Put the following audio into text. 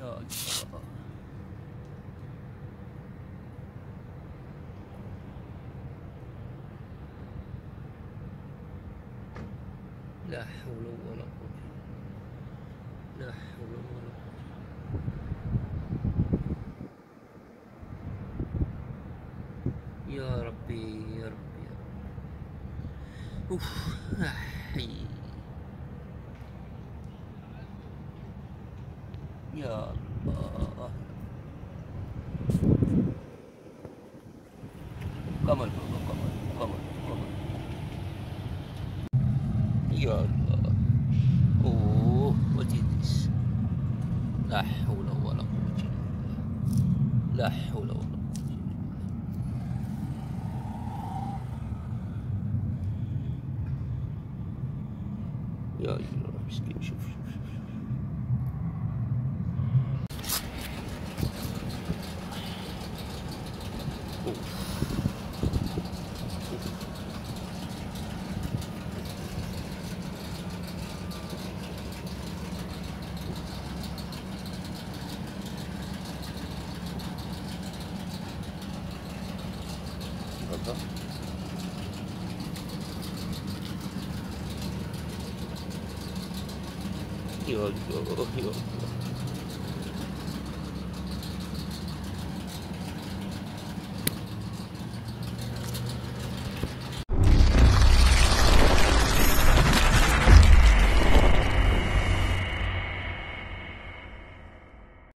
يا الله. لا حول ولا قوة، لا حول ولا قوة. يا ربي يا ربي يا ربي. اوف. حي. يا الله. قمر قمر قمر قمر. يا الله. اوه وتدس. لا حول ولا قوة الا بالله. لا حول ولا قوة. يا الله مسكين. شوف شوف شوف. اوف. تفضل. يا الله يا الله.